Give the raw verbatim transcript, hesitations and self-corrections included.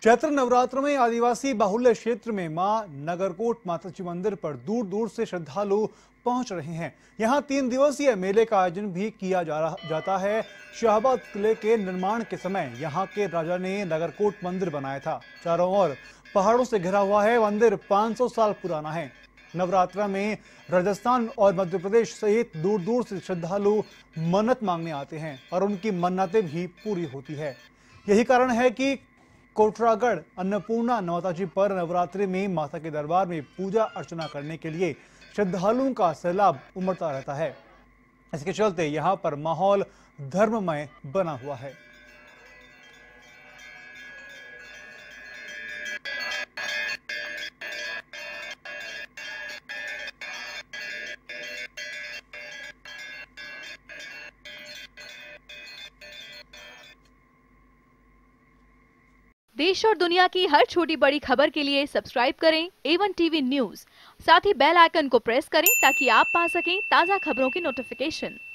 चैत्र नवरात्र में आदिवासी बाहुल्य क्षेत्र में मां नगरकोट माताजी मंदिर पर दूर दूर से श्रद्धालु पहुंच रहे हैं। यहां तीन दिवसीय मेले का आयोजन भी किया जा रहा जाता है। शाहबाद किले के निर्माण के समय यहां के राजा ने नगरकोट मंदिर बनाया था। चारों ओर पहाड़ों से घिरा हुआ है। मंदिर पाँच सौ साल पुराना है। नवरात्र में राजस्थान और मध्य प्रदेश सहित दूर दूर से श्रद्धालु मन्नत मांगने आते हैं और उनकी मन्नतें भी पूरी होती है। यही कारण है कि कोटरागढ़ अन्नपूर्णा माताजी पर नवरात्रि में माता के दरबार में पूजा अर्चना करने के लिए श्रद्धालुओं का सैलाब उमड़ता रहता है। इसके चलते यहां पर माहौल धर्ममय बना हुआ है। देश और दुनिया की हर छोटी बड़ी खबर के लिए सब्सक्राइब करें ए वन टीवी न्यूज़। साथ ही बेल आइकन को प्रेस करें ताकि आप पा सकें ताज़ा खबरों की नोटिफिकेशन।